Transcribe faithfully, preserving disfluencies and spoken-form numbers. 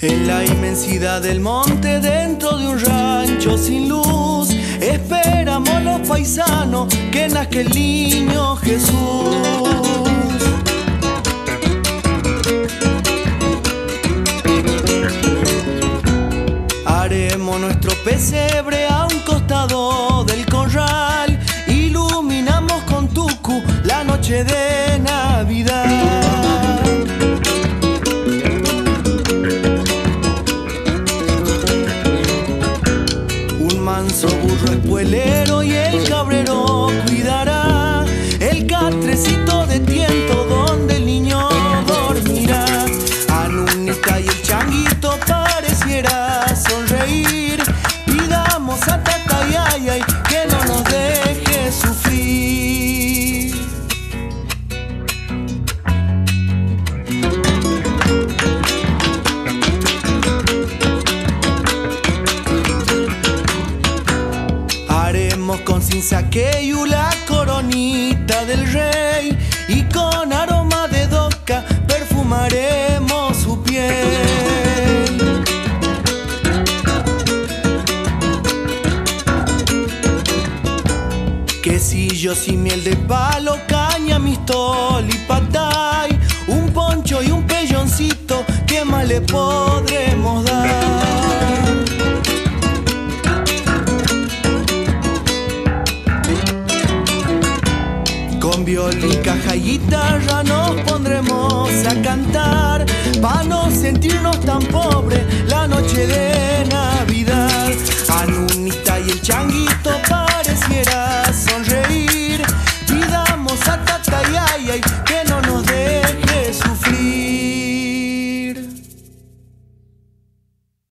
En la inmensidad del monte, dentro de un rancho sin luz, esperamos los paisanos que nazca el niño Jesús. Haremos nuestro pesebre a un costado del corral, iluminamos con tucu la noche de Navidad. Un manso burro espuelero y el cabrero cuidará el catrecito de tiento donde el niño dormirá. Anunita y el changuito pareciera sonreír, pidamos a Tata y ay, ay, que no nos deje sufrir. Haremos con cinzaqueyu la coronita del rey y con aroma de doca perfumaremos su piel. Quesillos y miel de palo, caña, mistol y patay, un poncho y un pelloncito, ¿qué más le podremos dar? Con violín, caja y guitarra nos pondremos a cantar, pa' no sentirnos tan pobres la noche de Navidad. Anunita y el changuito pa'